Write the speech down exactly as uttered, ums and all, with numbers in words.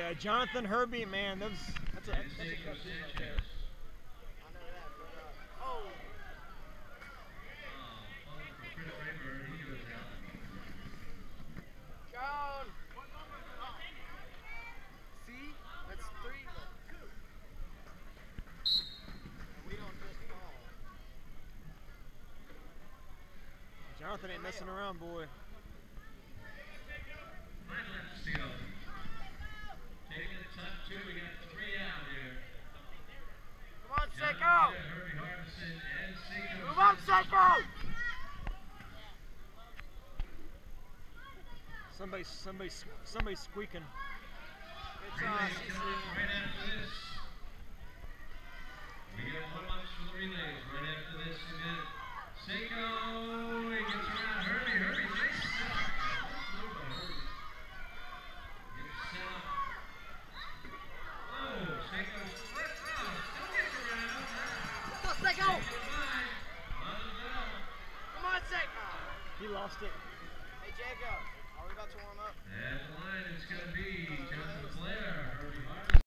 Yeah, Jonathan Herbie, man, that was, that's a, that's a tough team right there. I know that, but uh, oh. John. See, that's three. And we don't just fall. Jonathan ain't messing around, boy. Steal. Taking the top two, we got three out here. Come on, Seiko! Herbie Harbison and Seiko. Move on, Seiko! Somebody, somebody, somebody squeaking. It's uh, right after this. We get warm-ups for the relays right after this. Again, Seiko, he gets around Herbie. Herbie, nice stop. Nice move by Herbie. Gets set up. Oh, Seiko's flip. Oh, still gets around. Let's go, Seiko! Come on, Seiko! He lost it. Hey, Jacob, are we about to warm up? And the line is going to be Jonathan Flair.